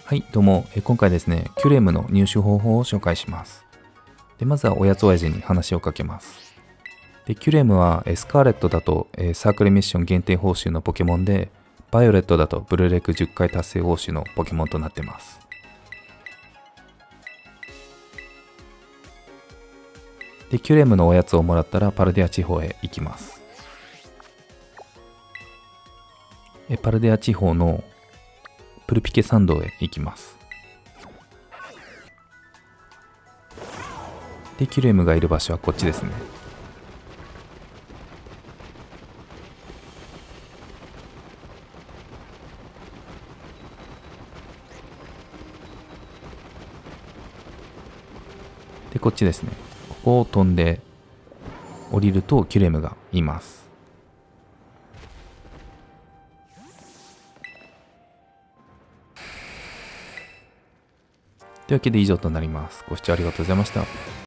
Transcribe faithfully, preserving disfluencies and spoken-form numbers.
はい、どうも。え今回ですね、キュレムの入手方法を紹介します。で、まずはおやつ親父に話をかけます。で、キュレムはえスカーレットだとえサークルミッション限定報酬のポケモンで、バイオレットだとブルレクじゅっかい達成報酬のポケモンとなってます。で、キュレムのおやつをもらったらパルデア地方へ行きます。えパルデア地方のプルピケ山道へ行きます。で、キュレムがいる場所はこっちですね。で、こっちですね。ここを飛んで降りるとキュレムがいます。というわけで以上となります。ご視聴ありがとうございました。